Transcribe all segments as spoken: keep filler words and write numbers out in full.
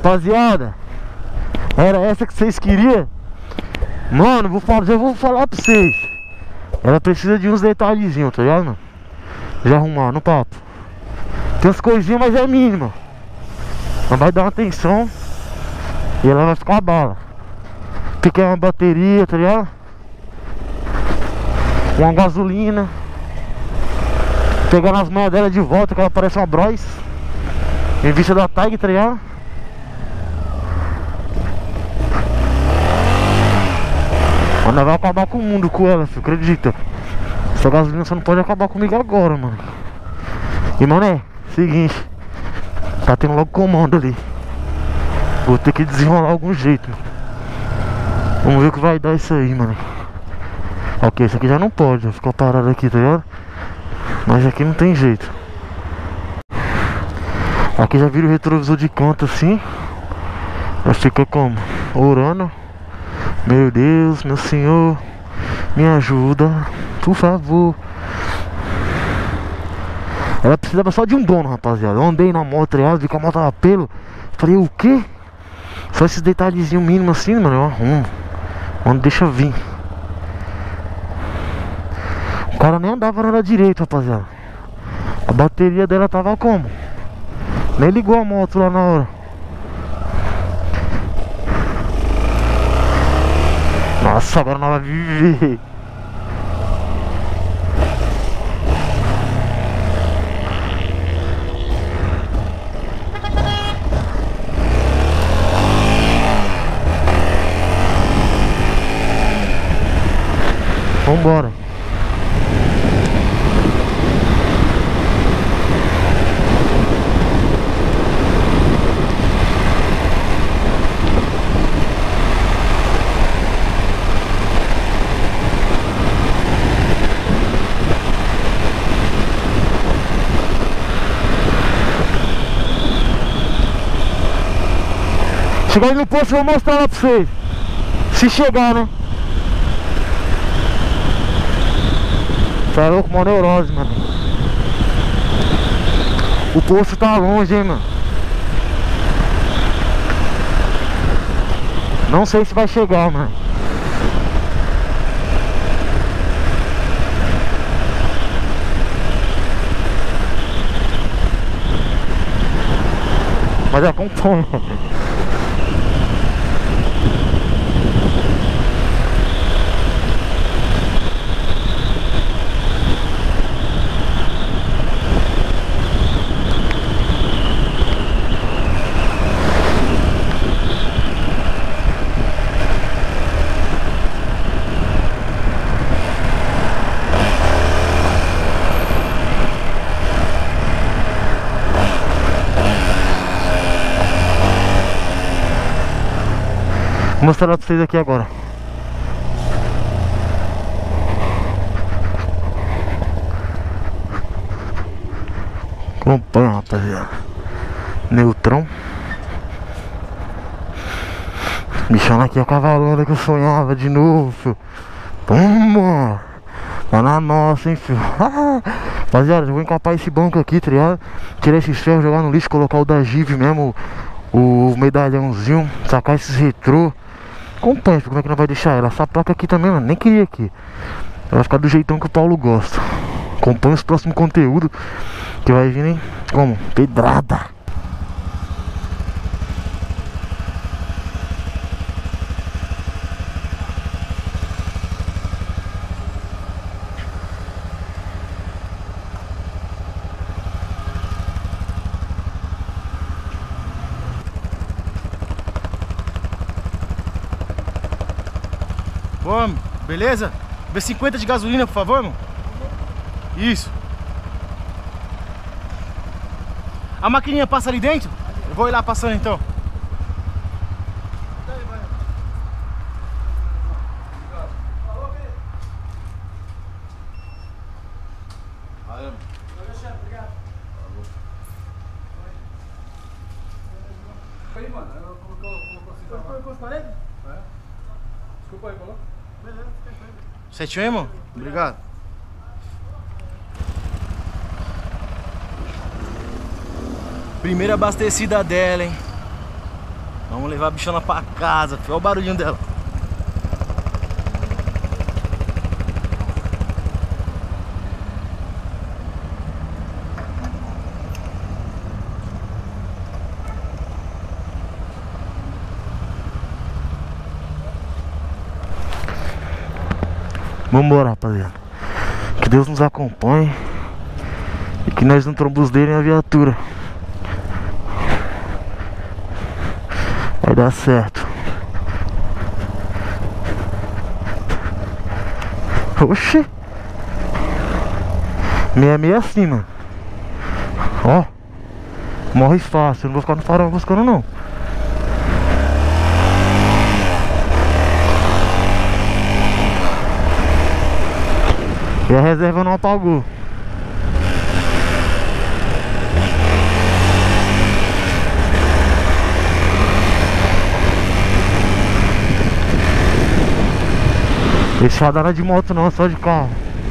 Rapaziada, era essa que vocês queriam? Mano, vou falar, já vou falar pra vocês. Ela precisa de uns detalhezinhos, tá ligado, mano? Já arrumar no papo. Tem umas coisinhas, mas é mínima. Ela vai dar uma atenção e ela vai ficar bala. Pequena uma bateria, tá ligado? Uma gasolina. Pegando as manhas dela de volta, que ela parece uma Bros. Em vista da Tag, tá ligado? Mas nós vai acabar com o mundo com ela, filho, acredita? Essa gasolina só não pode acabar comigo agora, mano. E, mano, é seguinte, tá tendo logo comando ali. Vou ter que desenrolar algum jeito, mano. Vamos ver o que vai dar isso aí, mano. Ok, isso aqui já não pode, ficou parado aqui, tá ligado? Mas aqui não tem jeito. Aqui já vira o retrovisor de canto assim. Já fica como? Orando. Meu Deus, meu Senhor, me ajuda, por favor. Ela precisava só de um dono, rapaziada. Eu andei na moto, tá, vi que a moto tava pelo. Falei, o quê? Só esses detalhezinhos mínimos assim, mano, eu arrumo. Mano, deixa vir. O cara nem andava nada direito, rapaziada. A bateria dela tava como? Nem ligou a moto lá na hora. Nossa, agora nós vamos viver. Vambora. Chegar aí no posto, eu vou mostrar lá pra vocês. Se chegar, né? Tá louco, uma neurose, mano. O posto tá longe, hein, mano. Não sei se vai chegar, mano. Mas acompanha. Vou mostrar pra vocês aqui agora. Acompanha, rapaziada. Neutrão. Bichando aqui a cavalona que eu sonhava de novo. Toma! Tá na nossa, hein, filho. Rapaziada, eu vou encapar esse banco aqui, tá ligado? Tirar esses ferros, jogar no lixo, colocar o da Giv mesmo, o, o medalhãozinho, sacar esses retrô. Acompanha, como é que não vai deixar ela? Essa placa aqui também, mano, nem queria aqui. Ela vai ficar do jeitão que o Paulo gosta. Acompanha os próximos conteúdos que vai vir, hein? Como? Pedrada. Vamos, beleza? B cinquenta de gasolina, por favor, irmão. Isso. A maquininha passa ali dentro? Eu vou ir lá passando então. Valeu. Obrigado. Aí, mano, eu colocou as paredes? É. Desculpa aí, falou? Beleza, fica aí. Certinho, irmão? Obrigado. Primeira abastecida dela, hein? Vamos levar a bichona pra casa, filho. Olha o barulhinho dela. Vambora, rapaziada. Que Deus nos acompanhe e que nós não trombuzdeirem a viatura. Vai dar certo. Oxi. Meia meia assim, mano. Ó. Morre fácil. Eu não vou ficar no farol buscando, não. E a reserva não apagou. Deixa nada de moto não, só de carro.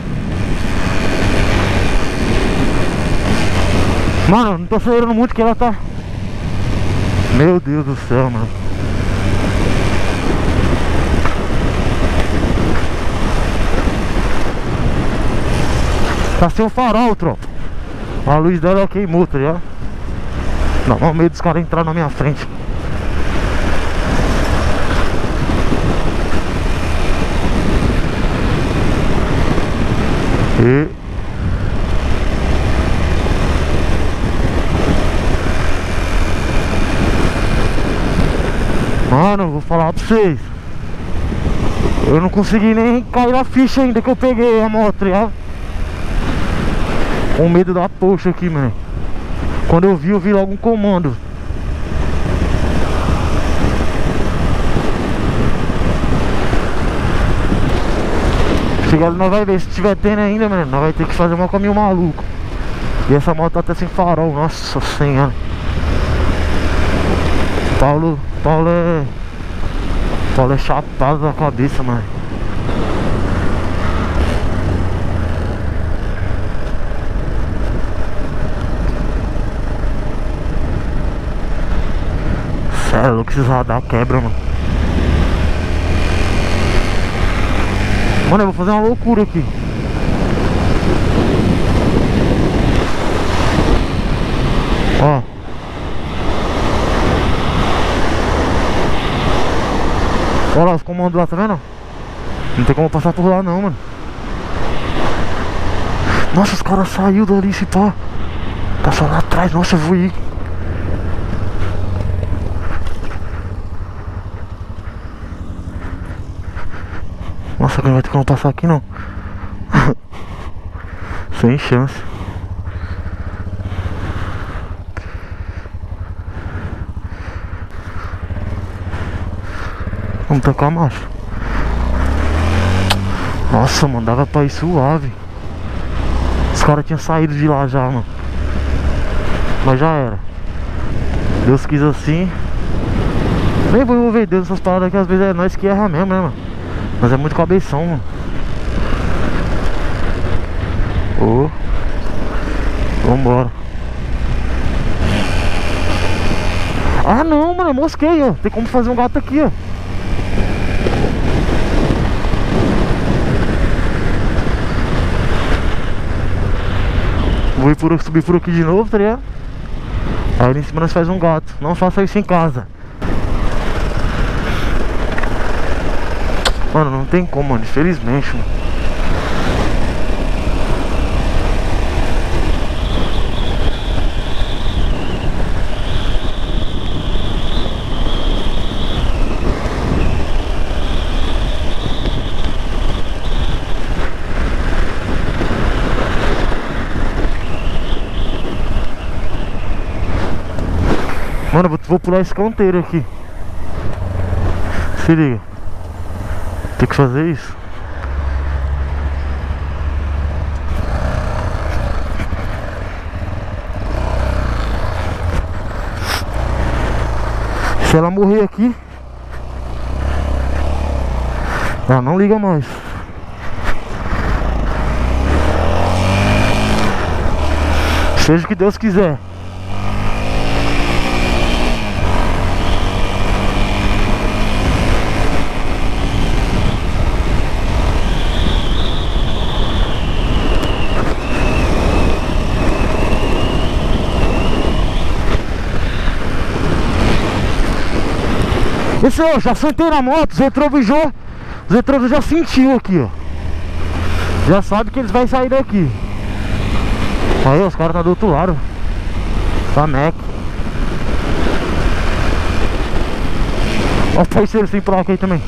Mano, não tô acelerando muito que ela tá... Meu Deus do céu, mano. Tá sem o farol, tropa. A luz dela queimou, tá ligado? Dá mal medo dos caras entrar na minha frente. E... Mano, vou falar pra vocês. Eu não consegui nem cair na ficha ainda que eu peguei a moto, tá ligado? Com medo da poxa aqui, mano. Quando eu vi, eu vi logo um comando. Chegado, nós vai ver, se tiver tendo ainda, mano, nós vai ter que fazer um caminho maluco. E essa moto tá até sem farol, nossa senhora. Paulo, Paulo é... Paulo é chapado da cabeça, mano. É louco, esses radar quebra, mano. Mano, eu vou fazer uma loucura aqui. Ó. Olha lá os comandos lá, tá vendo? Não tem como passar por lá não, mano. Nossa, os caras saíram dali, esse pá. Tá só lá atrás, nossa, eu vou ir. Nossa, não vai ter como passar aqui não. Sem chance. Vamos tocar, macho. Nossa, mano, dava pra ir suave. Os caras tinham saído de lá já, mano. Mas já era. Deus quis assim. Nem vou envolver Deus nessas paradas que às vezes é nós que erra mesmo, né, mano? Mas é muito cabeção, mano. Ô, oh. Vambora. Ah não, mano, eu mosquei, ó. Tem como fazer um gato aqui, ó. Vou ir por, subir por aqui de novo, tá ligado? Aí ali em cima nós faz um gato. Não faça isso em casa. Mano, não tem como, mano, infelizmente, mano. Mano, eu vou pular esse canteiro aqui. Se liga. Tem que fazer isso. Se ela morrer aqui, ela não liga mais. Seja o que Deus quiser. Esse, ó, já sentei na moto, os retrovisor, os retrovisor já sentiu aqui, ó. Já sabe que eles vão sair daqui. Aí, os caras tá do outro lado. Tá Mac. Ó, o parceiro sem placa aí também.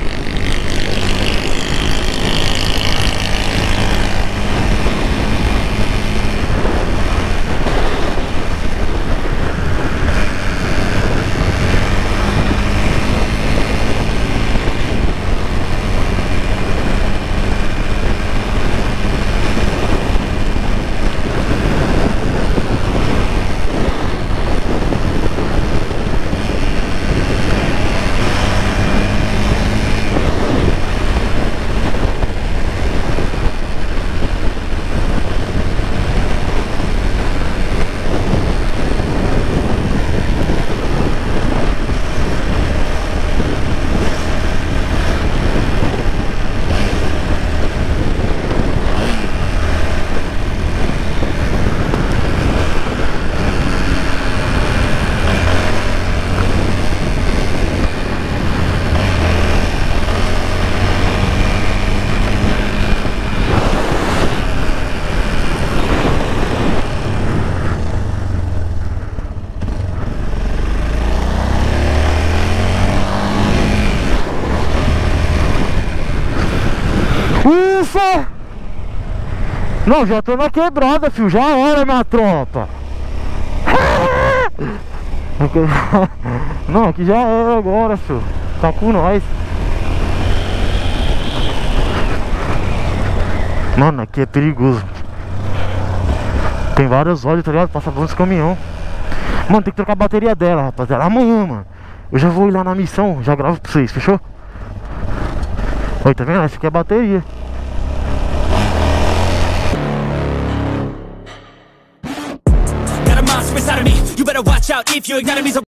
Ufa! Não, já tô na quebrada, filho. Já era, minha tropa. Não, aqui já era agora, filho. Tá com nós. Mano, aqui é perigoso. Tem vários olhos, tá ligado? Passa por uns caminhão. Mano, tem que trocar a bateria dela, rapaziada. Amanhã, mano. Eu já vou ir lá na missão, já gravo pra vocês, fechou? Olha, tá vendo? Essa aqui é a bateria. Got a monster inside of me. You better watch out if you ignite me.